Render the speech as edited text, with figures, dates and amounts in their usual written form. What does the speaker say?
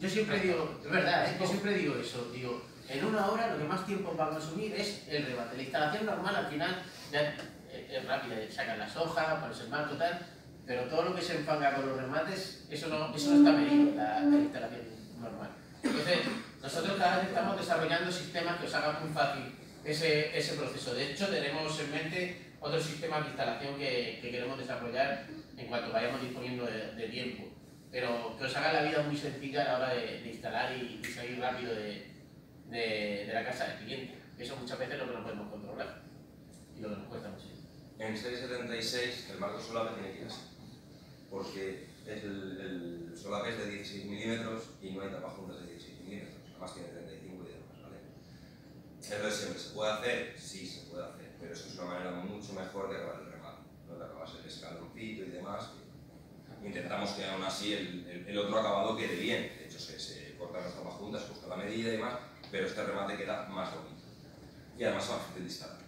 Yo siempre digo, es verdad, yo siempre digo eso, digo, en una hora lo que más tiempo va a consumir es el remate. La instalación normal al final ya es rápida, sacan las hojas, pones el marco, tal, pero todo lo que se enfanga con los remates, eso no está medido en la instalación normal. Entonces, nosotros cada vez estamos desarrollando sistemas que os hagan muy fácil ese proceso. De hecho, tenemos en mente otros sistemas de instalación que queremos desarrollar en cuanto vayamos disponiendo de tiempo, pero que os haga la vida muy sencilla a la hora de instalar y salir rápido de la casa del cliente. Eso muchas veces es lo que no podemos controlar y lo que nos cuesta mucho. En 676 el marco solape tiene que ir así, porque el solape es de 16 milímetros y no hay tapajuntas de 16 milímetros, además tiene 35 y demás, ¿vale? Entonces siempre se puede hacer, sí se puede hacer, pero eso es una manera mucho mejor de acabar el remate, ¿no? De acabar el escaloncito y demás. Intentamos que aún así el otro acabado quede bien, de hecho se cortan las tapajuntas, se busca la medida y demás, pero este remate queda más bonito y además más fácil de instalar.